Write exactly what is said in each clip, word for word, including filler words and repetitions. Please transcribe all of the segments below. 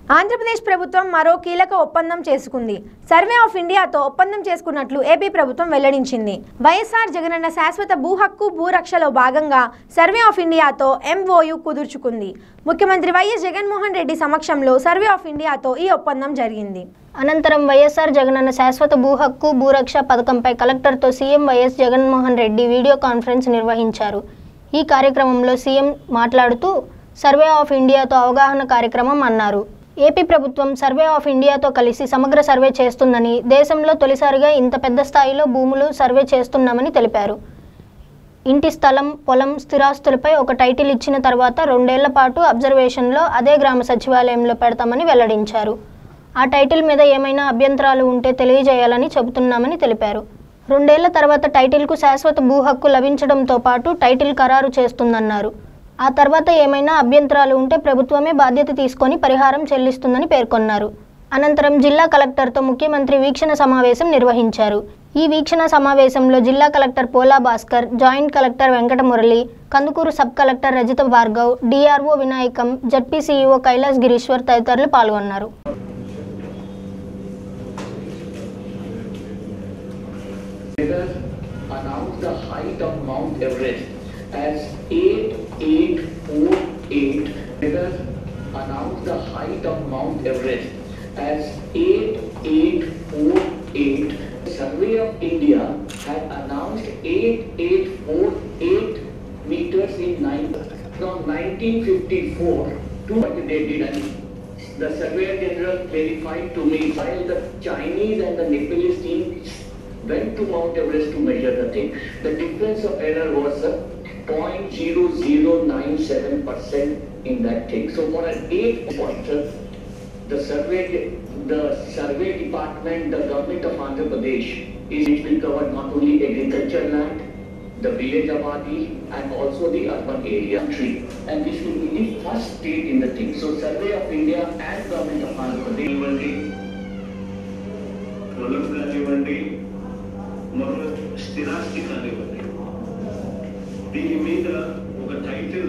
ఆంధ్రప్రదేశ్ ప్రభుత్వం మరో కీలక ఒప్పందం చేసుకుంది. సర్వే ఆఫ్ ఇండియాతో ఒప్పందం చేసుకున్నట్లు ఏపీ ప్రభుత్వం వెల్లడించింది. వైఎస్ఆర్ జగనన్న శాశ్వత భూ హక్కు భూరక్షలో భాగంగా సర్వే ఆఫ్ ఇండియాతో ఎంఓయూ కుదుర్చుకుంది. ముఖ్యమంత్రి వైఎస్ జగన్మోహన్ రెడ్డి సమక్షంలో సర్వే ఆఫ్ ఇండియాతో ఈ ఒప్పందం జరిగింది. అనంతరం వైఎస్ఆర్ జగనన్న శాశ్వత భూ హక్కు భూరక్ష పథకంపై కలెక్టర్తో CM YS Jaganmohan Reddy video conference నిర్వహించారు. ఈ కార్యక్రమంలో సీఎం మాట్లాడుతూ సర్వే ఆఫ్ ఇండియాతో అవగాహన కార్యక్రమం అన్నారు. ఏపీ ప్రభుత్వం సర్వే ఆఫ్ ఇండియాతో కలిసి సమగ్ర సర్వే చేస్తుందని, దేశంలో తొలిసారిగా ఇంత పెద్ద స్థాయిలో భూములు సర్వే చేస్తున్నామని తెలిపారు. ఇంటి స్థలం, పొలం, స్థిరాస్తులపై ఒక టైటిల్ ఇచ్చిన తర్వాత రెండేళ్ల పాటు అబ్జర్వేషన్లో అదే గ్రామ సచివాలయంలో పెడతామని వెల్లడించారు. ఆ టైటిల్ మీద ఏమైనా అభ్యంతరాలు ఉంటే తెలియజేయాలని చెబుతున్నామని తెలిపారు. రెండేళ్ల తర్వాత టైటిల్కు శాశ్వత భూ హక్కు లభించడంతో పాటు టైటిల్ ఖరారు చేస్తుందన్నారు. ఆ తర్వాత ఏమైనా అభ్యంతరాలు ఉంటే ప్రభుత్వమే బాధ్యత తీసుకొని పరిహారం చెల్లిస్తుందని పేర్కొన్నారు. అనంతరం జిల్లా కలెక్టర్తో ముఖ్యమంత్రి వీక్షణ సమావేశం నిర్వహించారు. ఈ వీక్షణ సమావేశంలో జిల్లా collector Pola Bhaskar, joint collector Venkata Murali, Kandukur sub collector Rajitha Bhargav, DRO Vinayakam, ZP CEO Kailas Gireeshwar తదితరులు పాల్గొన్నారు. As eight eight four eight, figures announced the height of Mount Everest as eight eight four eight. Survey of India had announced eight eight four eight meters in nine from nineteen fifty-four to what they did. And the Surveyor General clarified to me while the Chinese and the Nepalese teams went to Mount Everest to measure the thing, the difference of error was uh, zero point zero zero nine seven percent in that thing. So for an eight pointer, the survey, the survey department, the government of Andhra Pradesh is it will cover not only agriculture land, the village abadi, and also the urban area tree. And this will be the first state in the thing. So Survey of India and government of Andhra Pradesh. మరో స్థిరాస్తి కానివ్వండి, దీని మీద ఒక title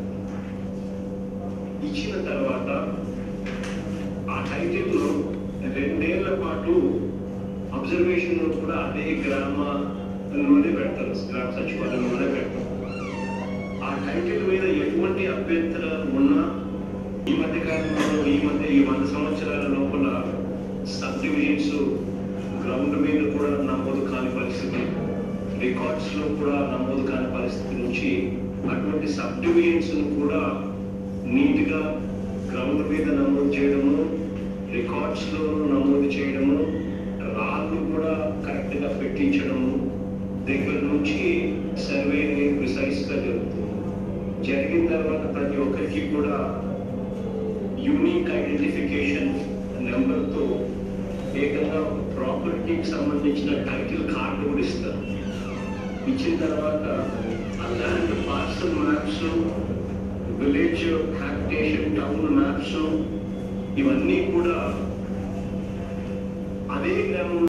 ఇచ్చిన తర్వాత ఆ టైటిల్లో రెండేళ్ల పాటు అబ్జర్వేషన్లో కూడా అదే గ్రామంలోనే పెడతారు, గ్రామ సచివాలయంలోనే పెడతారు. ఆ టైటిల్ మీద ఎటువంటి అభ్యంతరాలు ఉన్నా ఈ మధ్య కాలంలో ఈ మధ్య ఈ వంద సంవత్సరాల లోపల సబ్ డివిజన్స్ గ్రౌండ్ మీద కూడా నమోదు కాని పరిస్థితి, రికార్డ్స్ లో కూడా నమోదు కాని పరిస్థితి నుంచి అటువంటి సబ్ డివిజన్స్ కూడా నీట్ గా గ్రౌండ్ మీద నమోదు చేయడము, రికార్డ్స్ లో నమోదు చేయడము, రాళ్ళు కూడా కరెక్ట్ గా పెట్టించడము దగ్గర నుంచి సర్వే ప్రిసైజ్ గా జరుగుతుంది. జరిగిన తర్వాత ప్రతి ఒక్కరికి కూడా యూనిక్ ఐడెంటిఫికేషన్ నెంబర్ తో ఏకంగా ప్రాపర్టీకి సంబంధించిన టైటిల్ కార్డు కూడా ఇస్తారు. ఇచ్చిన తర్వాత ఆ land parcel maps, village habitation town maps ఇవన్నీ కూడా అదే గ్రామం